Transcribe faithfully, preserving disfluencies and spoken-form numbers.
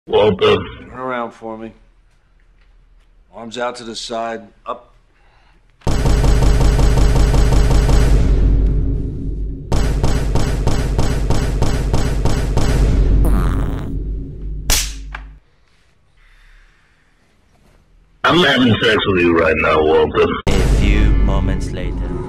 Waltuh. Turn around for me. Arms out to the side. Up. I'm having sex with you right now, Waltuh. A few moments later.